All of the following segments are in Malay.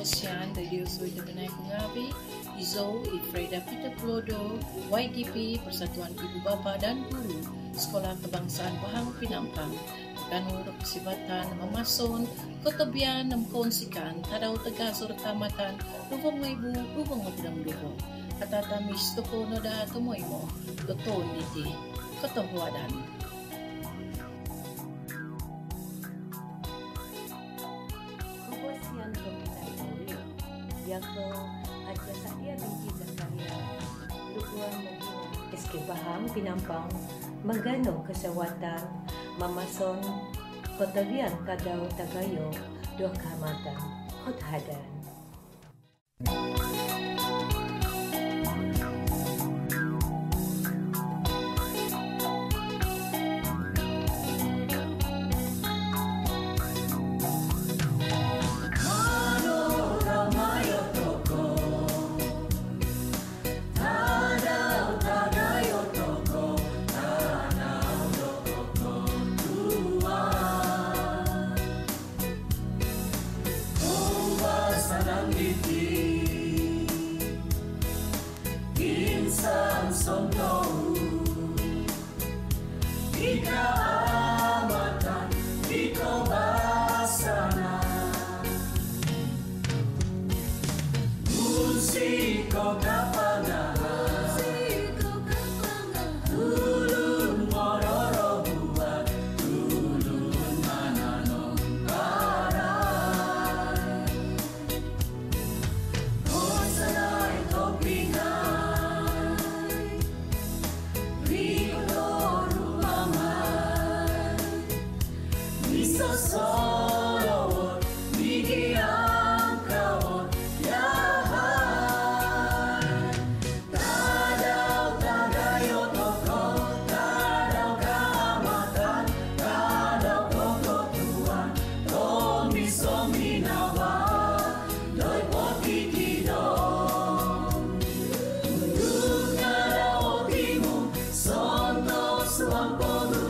Sian Radio Sui Temenai Pengabi, Izo, Ifreda Peter Plodo, YDP, Persatuan Ibu Bapa dan Guru, Sekolah Kebangsaan Pahang Pinampang, Kanur Kesibatan Memason, Kotobian Mengkongsikan, Tadau Tegasur Tamatan, Lubang Ibu, Lubang Mabudam Lubang, Kata Tamis Toko Noda Tomoimo, Koto Niti, Koto Huadan. Yako aja saya biji Zakaria Lukuan Mogina SK Pahang Pinampang Magano Kesawatan Mamason Kotabian Kadau Tagayo Dua Kecamatan Kothadan. Insan Somdou Ika amatan Iko basana Musiko kapangahan Ulun mororo buat Ulun mananong parai Konsanay topingan Solowon, bigyan kawon, yahan. Tadaw tagayo toko, tadaw kaamatan, tadaw kokotuan, tomisong minawan, doy potitidong. Undug na daw timong, sontok suang podun,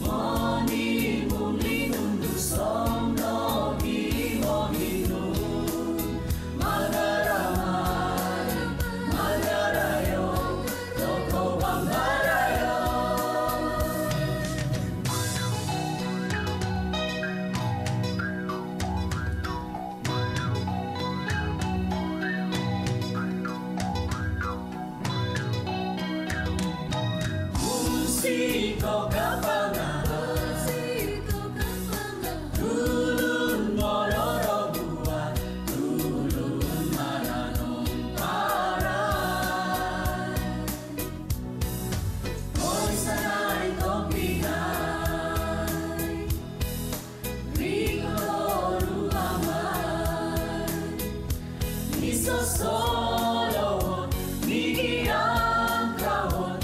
Musiko kapangahan, ulun mororo buat, ulun mananong parai. Oy sanay topinay, riko rumaman, miso solowon, bigyan kawon,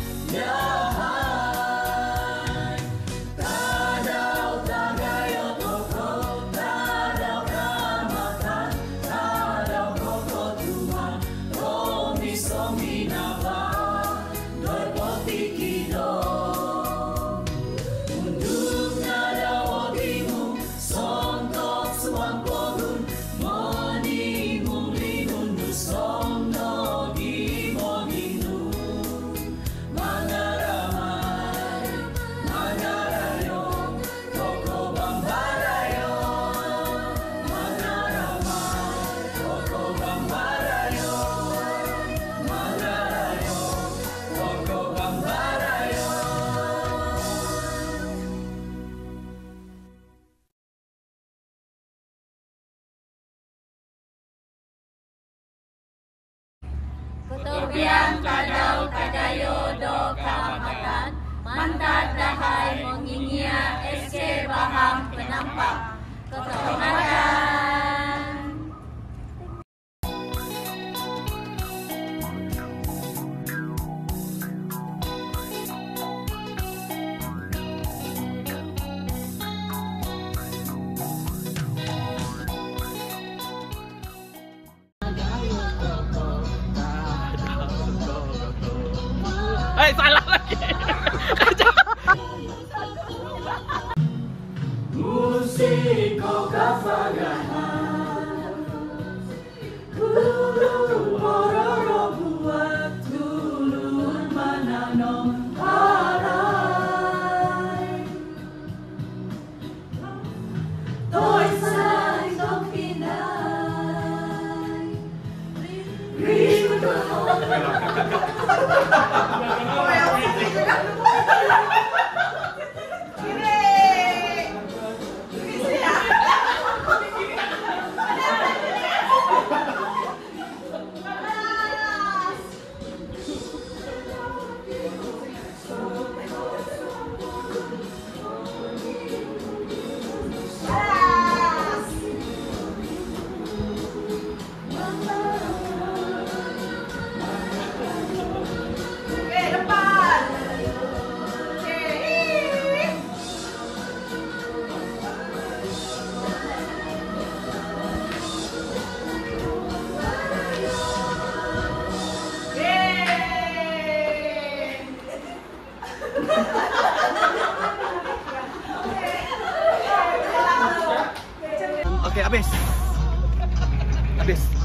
yahan. Tadaw tagayo toko, tadaw kaamatan, tadaw kokotuan, tomisong minawan, doy potikidong. Undug na daw timong, sontok suang podun, monimong linun dusong no gimoginun. Mangaramay, mangarayo, toko bambarayo. Mangaramay, toko bambarayo. Mangarayo, toko bambarayo. Kotobian tadaw tagayo do kaamatan, mandat dahay mongingia SK Pahang Pinampang, Kotohadan. Salah lagi. Musiko kapangahan, Okey, habis. Habis.